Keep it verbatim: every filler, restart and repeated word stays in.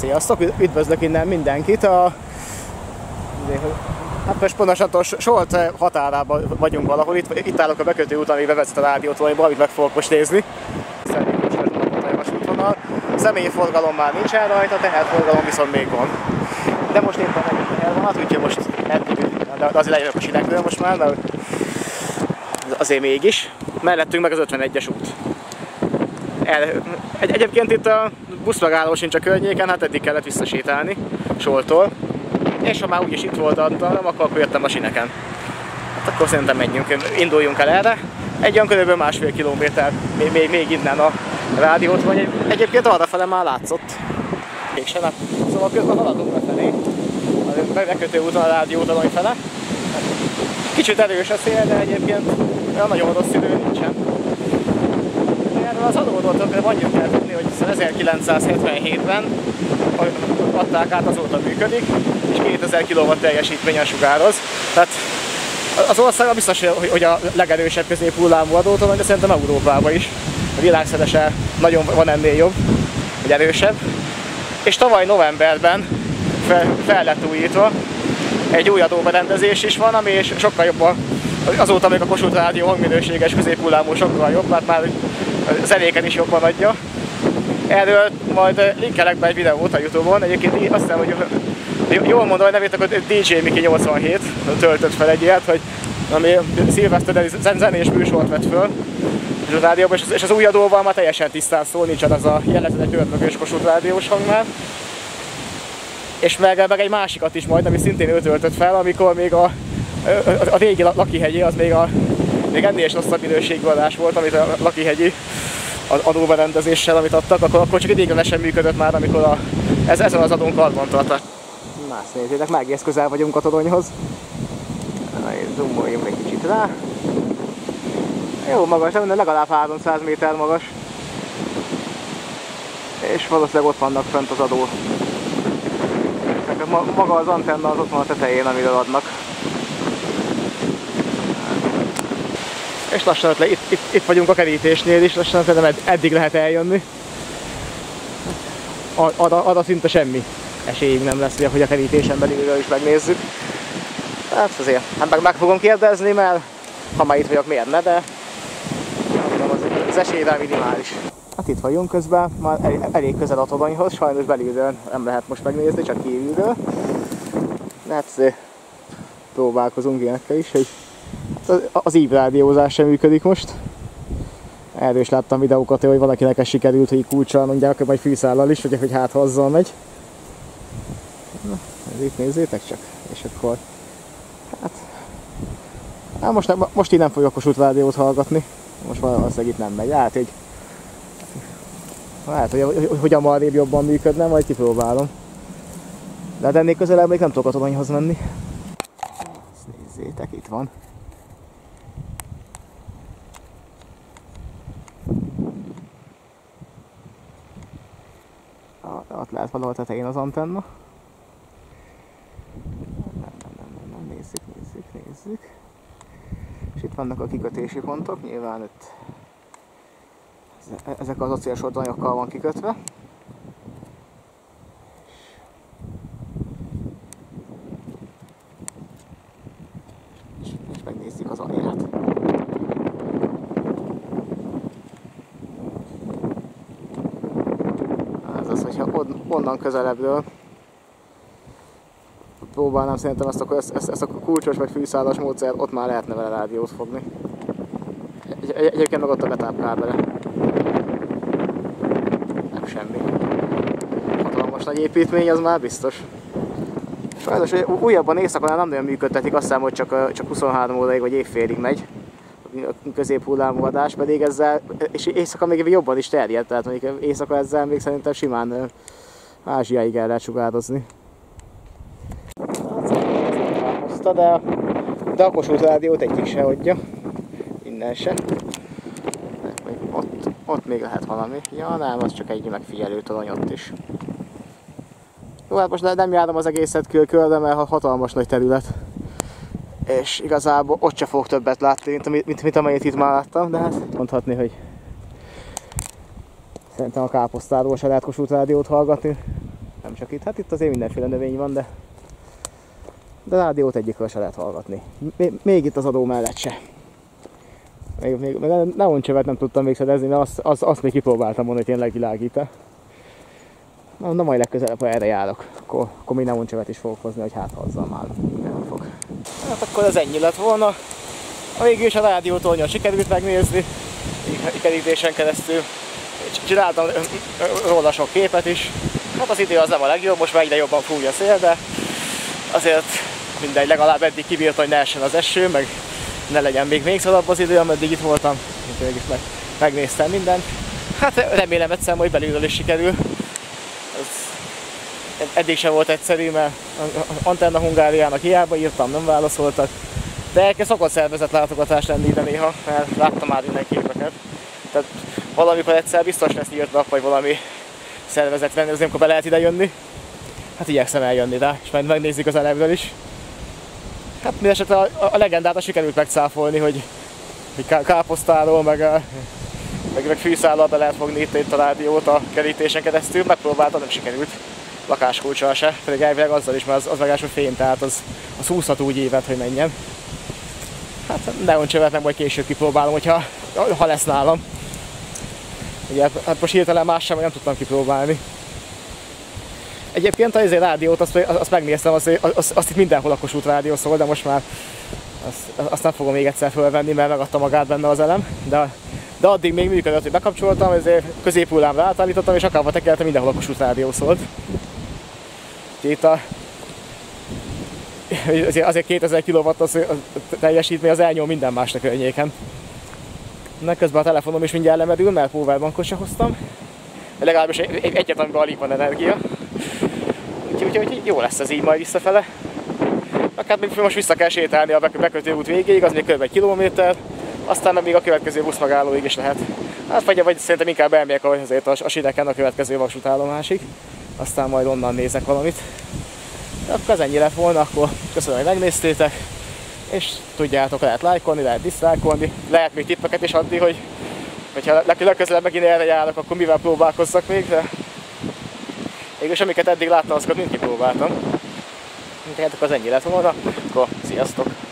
Sziasztok! Üdvözlök innen mindenkit! A... Hát most pontosan Solt határában vagyunk valahol. Itt, itt állok a bekötő úton, ami bevezet a rádiótolajba, amit meg fogok most nézni. A személyforgalom már nincsen rajta, teherforgalom viszont még van. De most éppen meg teher van, úgyhogy most eltűnünk, de azért lejövök a sinekről most már, mert azért mégis. Mellettünk meg az ötvenegyes út. El, egy, egyébként itt a buszmegálló sincs a környéken, hát eddig kellett visszasétálni Soltól. És ha már úgyis itt volt Antalom, akkor, akkor jöttem a sineken. Hát akkor szerintem menjünk, induljunk el erre. Egy olyan körülbelül másfél kilométer még, még, még innen a rádiót van. Egyébként arrafele már látszott. Mégsem. Szóval közben haladunk befelé. A bekötő úton a rádiótalany fele. Kicsit erős a szél, de egyébként olyan nagyon rossz idő nincsen. Erről az adódótokra annyit kell tudni, hogy ezerkilencszázhetvenhétben adták át, azóta működik, és kétezer kilowatt teljesítményen sugároz. Tehát az országban biztos, hogy a legerősebb középhullámú adótolaj, de szerintem Európában is. A világszerese nagyon van ennél jobb, vagy erősebb. És tavaly novemberben fel, fel lett újítva. Egy új adóberendezés is van, ami sokkal jobb a, azóta még a Kossuth Rádió hangminőséges középhullámú sokkal jobb, mert már zenéken is jobban adja. Erről majd linkelek be egy videót a Youtube-on. Egyébként azt hiszem, hogy jól mondom a nevét, akkor dé dzsé Miki nyolcvanhét töltött fel egy ilyet, hogy ami szilveszter zenés műsort vett föl a rádióban, és az új adóval már teljesen tisztán szól, nincsen az a jellegzetes törpögős Kossuth Rádiós hang már. És meg, meg egy másikat is majd, ami szintén ő töltött fel, amikor még a, a, a régi Lakihegyi, az még, a, még ennél is rosszabb minőségű adás volt, amit a Lakihegyi adóberendezéssel, amit adtak, akkor, akkor csak idéglenesen működött már, amikor a, ez, ezen az adón karbantartás. Na, ezt nézzétek, már egész közel vagyunk a toronyhoz. Zoomoljunk egy kicsit rá. Jó magas, de legalább háromszáz méter magas. És valószínűleg ott vannak fent az adó. Maga az antenna az ott van a tetején, amiről adnak. És lassan le, itt, itt, itt vagyunk a kerítésnél is, lassan szerintem eddig lehet eljönni. Arra, arra szinte semmi esélyünk nem lesz, hogy a kerítésen belülről is megnézzük. Hát azért, hát meg, meg fogom kérdezni, mert ha már itt vagyok, miért ne, de az, az esélyre minimális. Hát itt vagyunk közben, már elég közel a toronyhoz, sajnos belülről nem lehet most megnézni, csak kívülről. De hát azért próbálkozunk ilyenekkel is, hogy az ívrádiózás sem működik most. Erről is láttam videókat, hogy valakinek ez sikerült, hogy kulccsal mondják, akkor majd fűszállal is, vagy hogy hát ha azzal megy. Na, itt nézzétek csak, és akkor hát, hát most, nem, most így nem fogok a Kossuth Rádiót hallgatni, most valószínűleg itt nem megy, hát hogy hát, hogy, hogy a marrébb jobban működne, majd kipróbálom. De hát ennél közelebb még nem tudok a toronyhoz menni. Ezt nézzétek, itt van. Ott lehet valahol tetején az antenna. Nem, nem, nem, nem, nem, nézzük, nézzük, nézzük. És itt vannak a kikötési pontok, nyilván itt ezek az acélsodranyokkal van kikötve. És, és megnézzük az alját. Ez az, hogyha onnan közelebbről próbálnám szerintem ezt a, ezt, ezt a kulcsos vagy fűszálas módszer, ott már lehetne vele rádiót fogni. Egy, egy, egyébként meg ott a betápkábele. Nem semmi. Hatalmas nagy építmény, az már biztos. Sajnos újabban éjszakon nem nagyon működtetik, azt hiszem, hogy csak, csak huszonhárom óráig vagy évfélig megy. Középhullámú adás, pedig ezzel, és éjszaka még jobban is terjed, tehát mondjuk éjszaka ezzel még szerintem simán Ázsiáig el lehet sugározni. De, de a Kossuth Rádiót egyik se adja, innen se. Ott, ott még lehet valami. Ja nem, az csak egy megfigyelő torony ott is. Jó, hát most nem járom az egészet körbe, mert hatalmas nagy terület. És igazából ott se fogok többet látni, mint, mint, mint amennyit itt már láttam, de hát mondhatni, hogy szerintem a káposztáról se lehet Kossuth Rádiót hallgatni. Nem csak itt, hát itt azért mindenféle növény van, de, de rádiót egyikről se lehet hallgatni. Még, még itt az adó mellett se. Még, még, még a neoncsövet nem tudtam még szerezni, mert azt, azt, azt még kipróbáltam volna, hogy tényleg világít-e. Na, na majd legközelebb, ha erre járok, akkor, akkor még neoncsövet is fogok hozni, hogy hát ha azzal már nem fog. Hát akkor ez ennyi lett volna. A végül is a rádiótornyot sikerült megnézni, kerítésen keresztül. Csináltam róla sok képet is. Hát az idő az nem a legjobb, most már egyre jobban fúj a szél, de azért mindegy, legalább eddig kibírt, hogy ne essen az eső, meg ne legyen még még szarabb az idő, ameddig itt voltam. Úgyhogy meg, megnéztem mindent. Hát remélem egyszer majd belülről is sikerül. Ez eddig sem volt egyszerű, mert Antenna Hungáriának hiába írtam, nem válaszoltak. De elkezd szokott szervezett látogatás lenni ide néha, mert láttam már innen képeket. Tehát valamikor egyszer biztos lesz nyílt nap, vagy valami szervezet venni, azért amikor be lehet ide jönni. Hát igyekszem eljönni rá, és majd megnézzük az elevről is. Hát mindesetre a, a legendát sikerült megcáfolni, hogy, hogy káposztáról, meg, meg, meg fűszállal be lehet fogni itt, itt a rádiót a kerítésen keresztül. Megpróbáltam, nem sikerült. Lakáskulccsal se, pedig elvileg azzal is, mert az, az megásul fém, tehát az, az húzhat úgy évet, hogy menjen. Hát neoncsövet meg majd később kipróbálom, hogyha ha lesz nálam. Ugye, hát most hirtelen más sem, nem tudtam kipróbálni. Egyébként az rádiót, azt, azt megnéztem, azt, azt, azt itt mindenhol a Kossuth rádió szól, de most már azt, azt nem fogom még egyszer fölvenni, mert megadta magát benne az elem. De, de addig még működött, hogy bekapcsoltam, ezért középhullámra átállítottam, és akárba tekertem, mindenhol a Kossuth rádió szólt. Itt a, azért, azért kétezer kilowatt az teljesítmény, az elnyom minden másnak környéken. Na, közben a telefonom is mindjárt lemedül, mert powerbankot se hoztam. Legalábbis egy, egyet, amiben alig van energia. Úgyhogy úgy, jó lesz ez így majd visszafele. Akár még most vissza kell sétálni a bekötőút végéig, az még kb. Egy kilométer. Aztán még a következő buszmegállóig is lehet. Hát vagy, vagy szerintem inkább elmegyek azért a, a Sideken a következő vasútállomásig. Aztán majd onnan nézek valamit. De akkor ez ennyi lett volna, akkor köszönöm, hogy megnéztétek. És tudjátok, lehet lájkolni, lehet diszlájkolni, lehet még tippeket is adni, hogy hogyha legközelebb megint erre járok, akkor mivel próbálkozzak még, de mégis amiket eddig láttam, azokat mind kipróbáltam. Tehát akkor az ennyi lett volna, akkor sziasztok!